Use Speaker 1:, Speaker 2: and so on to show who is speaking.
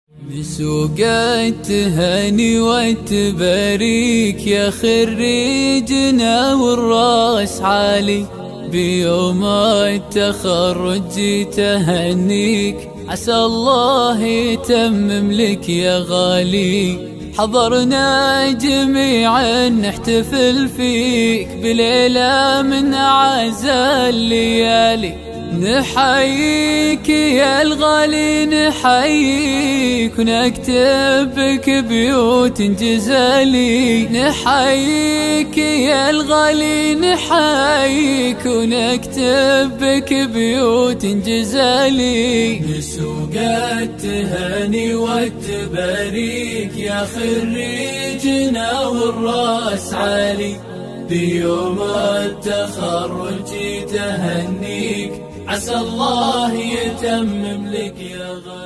Speaker 1: بسوق التهاني والتباريك يا خريجنا والراس عالي، بيوم التخرج جيت اهنيك، عسى الله يتمم لك يا غالي. حضرنا جميعا نحتفل فيك بليلة من أعز الليالي، نحييك يا الغالي نحييك، ونكتب بك بيوت جزالي. نحييك يا الغالي نحييك، ونكتب بك بيوت جزالي. بسوق التهاني والتباريك يا خريجنا والراس عالي، بيوم التخرج جيت اهنيك، عسى الله يتمم لك يا غالي.